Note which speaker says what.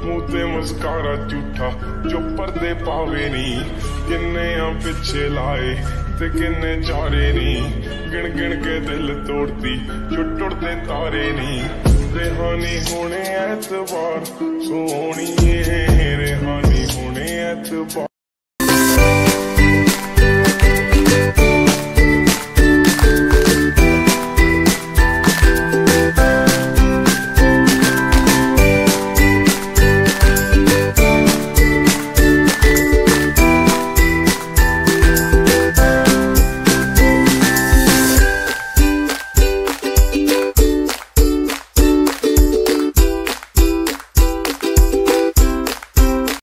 Speaker 1: मुंह ते मुस्कारा झूठा जो पर्दे पावे नी। किन्ने पिछे लाए ते किन्ने चारे नी, गिन गिन के दिल तोड़ती जो टुटदे तारे नी। रेहानी होने ऐतबार सोहणीए, रेहानी होने ऐतबार।